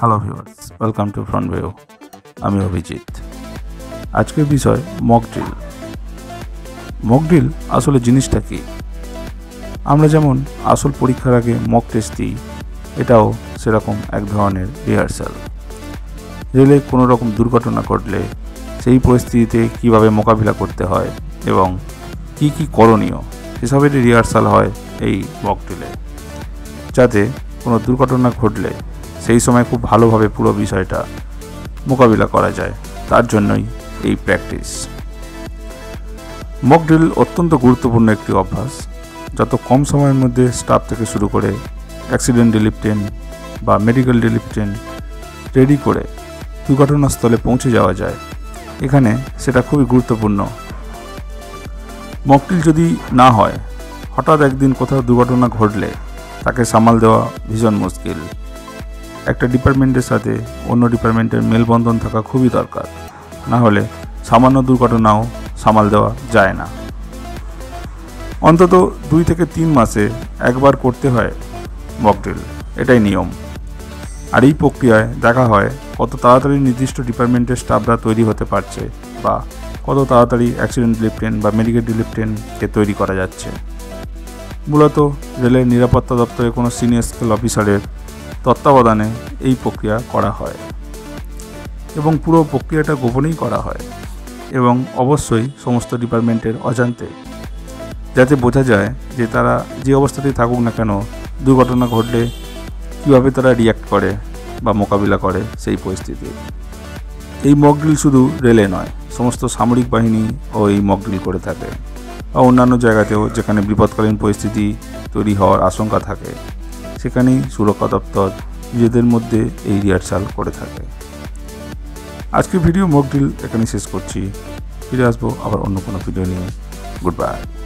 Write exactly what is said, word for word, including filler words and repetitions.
Hello viewers, welcome to front view. আমি অভিজিৎ। আজকের বিষয় মক ড্রিল। মক ড্রিল আসলে জিনিসটা কি? আমরা যেমন আসল পরীক্ষার আগে মক টেস্ট দিই, এটাও সেরকম এক ধরনের রিহার্সাল। রেলে কোনো রকম দুর্ঘটনা ঘটলে সেই পরিস্থিতিতে কীভাবে মোকাবিলা করতে হয় এবং কি কি করণীয় সেসবেরই রিহার্সাল হয় এই মক ড্রিলে, যাতে কোনো দুর্ঘটনা ঘটলে সেই সময় খুব ভালোভাবে পুরো বিষয়টা মোকাবিলা করা যায়। তার জন্যই এই প্র্যাকটিস। মক ড্রিল অত্যন্ত গুরুত্বপূর্ণ একটি অভ্যাস। যত কম সময়ের মধ্যে স্টাফ থেকে শুরু করে অ্যাক্সিডেন্ট রিলিফ ট্রেন বা মেডিকেল রিলিফ ট্রেন রেডি করে দুর্ঘটনাস্থলে পৌঁছে যাওয়া যায়, এখানে সেটা খুবই গুরুত্বপূর্ণ। মক ড্রিল যদি না হয়, হঠাৎ একদিন কোথাও দুর্ঘটনা ঘটলে তাকে সামাল দেওয়া ভীষণ মুশকিল। একটা ডিপার্টমেন্টের সাথে অন্য ডিপার্টমেন্টের মেলবন্ধন থাকা খুবই দরকার, না হলে সামান্য দুর্ঘটনাও সামাল দেওয়া যায় না। অন্তত দুই থেকে তিন মাসে একবার করতে হয় মক ড্রিল, এটাই নিয়ম। আর এই প্রক্রিয়ায় দেখা হয় কত তাড়াতাড়ি নির্দিষ্ট ডিপার্টমেন্টের স্টাফরা তৈরি হতে পারছে বা কত তাড়াতাড়ি অ্যাক্সিডেন্ট রিলিফ ট্রেন বা মেডিকেল রিলিফ ট্রেনকে তৈরি করা যাচ্ছে। মূলত রেলের নিরাপত্তা দপ্তরে কোনো সিনিয়র স্কেল অফিসারের তত্ত্বাবধানে এই প্রক্রিয়া করা হয় এবং পুরো প্রক্রিয়াটা গোপনেই করা হয় এবং অবশ্যই সমস্ত ডিপার্টমেন্টের অজান্তে, যাতে বোঝা যায় যে তারা যে অবস্থাতেই থাকুক না কেন, দুর্ঘটনা ঘটলে কীভাবে তারা রিয়্যাক্ট করে বা মোকাবিলা করে সেই পরিস্থিতি। এই মক ড্রিল শুধু রেলে নয়, সমস্ত সামরিক বাহিনী ও এই মক ড্রিল করে থাকে বা অন্যান্য জায়গাতেও যেখানে বিপদকালীন পরিস্থিতি তৈরি হওয়ার আশঙ্কা থাকে, সেখানেই সুরক্ষা দপ্তর নিজেদের মধ্যে এই রিহার্সাল করে থাকে। আজকের ভিডিও মক ড্রিল এখানে শেষ করছি। ফিরে আসবো আবার অন্য কোনো ভিডিও নিয়ে। Good by.